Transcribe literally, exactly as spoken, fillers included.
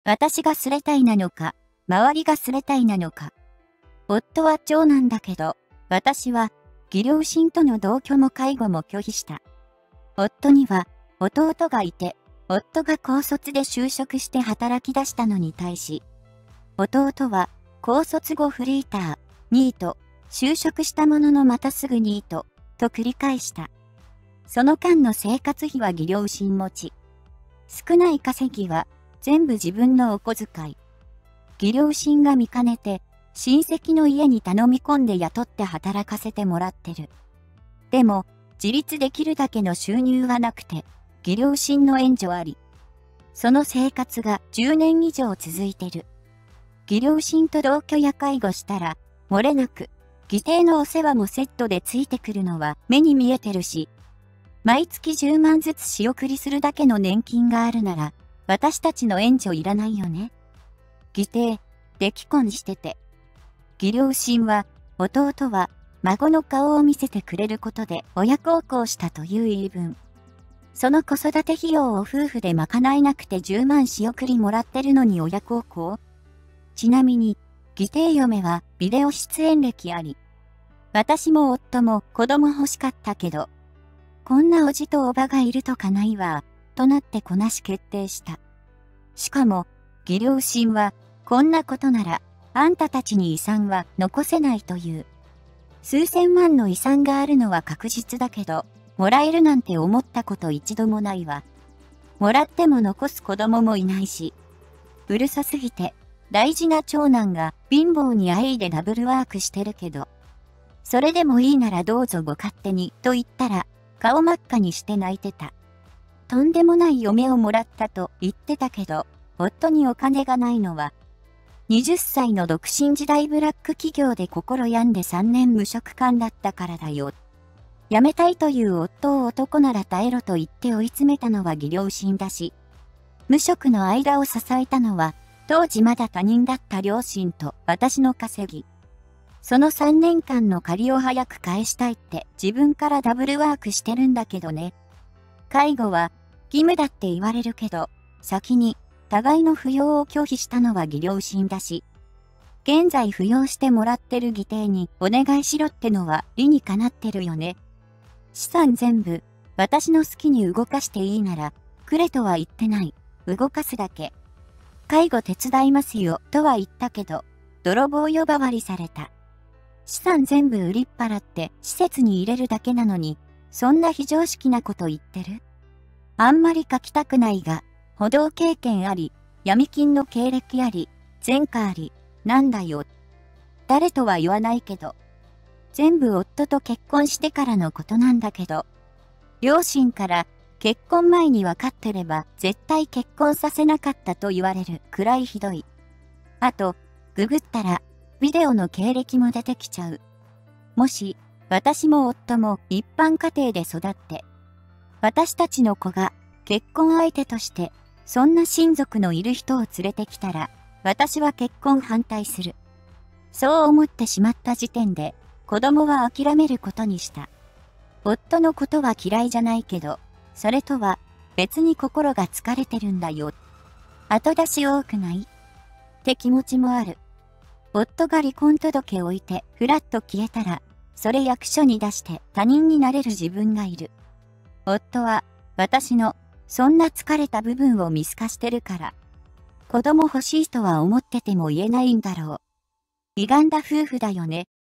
私がすれたいなのか、周りがすれたいなのか。夫は長男だけど、私は、義両親との同居も介護も拒否した。夫には、弟がいて、夫が高卒で就職して働き出したのに対し、弟は、高卒後フリーター、ニート、就職したもののまたすぐニート、と繰り返した。その間の生活費は義両親持ち。少ない稼ぎは、全部自分のお小遣い。義両親が見かねて、親戚の家に頼み込んで雇って働かせてもらってる。でも、自立できるだけの収入はなくて、義両親の援助あり。その生活がじゅうねん以上続いてる。義両親と同居や介護したら、漏れなく、義弟のお世話もセットでついてくるのは目に見えてるし、毎月じゅうまんずつ仕送りするだけの年金があるなら、私たちの援助いらないよね。義弟、溺婚してて。義両親は、弟は、孫の顔を見せてくれることで親孝行したという言い分。その子育て費用を夫婦で賄えなくてじゅうまん仕送りもらってるのに親孝行？ちなみに、義弟嫁はビデオ出演歴あり。私も夫も子供欲しかったけど、こんなおじとおばがいるとかないわ、となってこなし決定した。しかも、義両親は、こんなことなら、あんたたちに遺産は残せないという。数千万の遺産があるのは確実だけど、もらえるなんて思ったこと一度もないわ。もらっても残す子供もいないし。うるさすぎて、大事な長男が貧乏にあいでダブルワークしてるけど。それでもいいならどうぞご勝手に、と言ったら、顔真っ赤にして泣いてた。とんでもない嫁をもらったと言ってたけど、夫にお金がないのは、はたちの独身時代ブラック企業で心病んでさんねん無職間だったからだよ。辞めたいという夫を男なら耐えろと言って追い詰めたのは義両親だし、無職の間を支えたのは、当時まだ他人だった両親と私の稼ぎ。そのさんねんかんの借りを早く返したいって自分からダブルワークしてるんだけどね。介護は義務だって言われるけど、先に互いの扶養を拒否したのは義両親だし、現在扶養してもらってる義弟にお願いしろってのは理にかなってるよね。資産全部私の好きに動かしていいなら、くれとは言ってない。動かすだけ。介護手伝いますよとは言ったけど、泥棒呼ばわりされた。資産全部売りっ払って施設に入れるだけなのに、そんな非常識なこと言ってる？あんまり書きたくないが、補導経験あり、闇金の経歴あり、前科あり、なんだよ。誰とは言わないけど、全部夫と結婚してからのことなんだけど、両親から結婚前に分かってれば絶対結婚させなかったと言われるくらいひどい。あと、ググったら、ビデオの経歴も出てきちゃう。もし、私も夫も一般家庭で育って、私たちの子が結婚相手として、そんな親族のいる人を連れてきたら、私は結婚反対する。そう思ってしまった時点で、子供は諦めることにした。夫のことは嫌いじゃないけど、それとは別に心が疲れてるんだよ。後出し多くない？って気持ちもある。夫が離婚届を置いてふらっと消えたら、それ役所に出して他人になれる自分がいる。夫は私のそんな疲れた部分を見透かしてるから。子供欲しいとは思ってても言えないんだろう。歪んだ夫婦だよね。